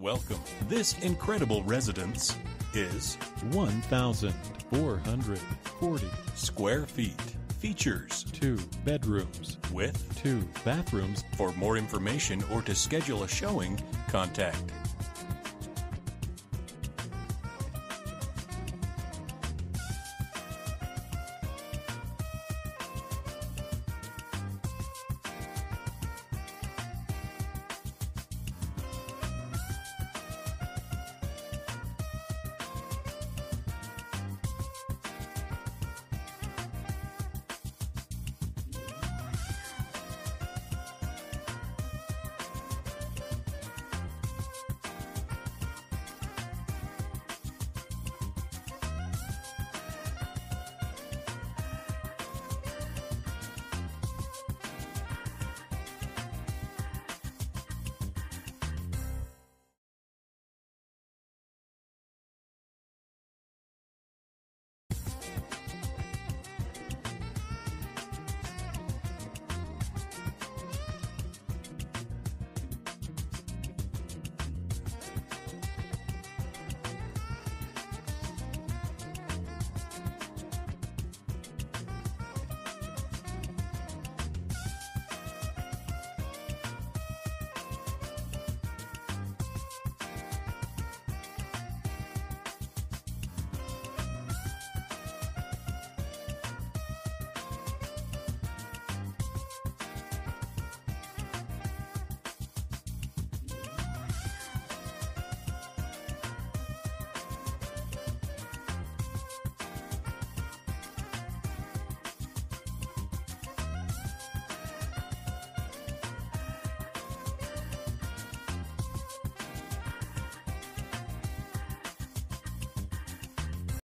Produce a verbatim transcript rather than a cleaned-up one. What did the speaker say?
Welcome. This incredible residence is one thousand four hundred forty square feet. Features two bedrooms with two bathrooms. For more information or to schedule a showing, contact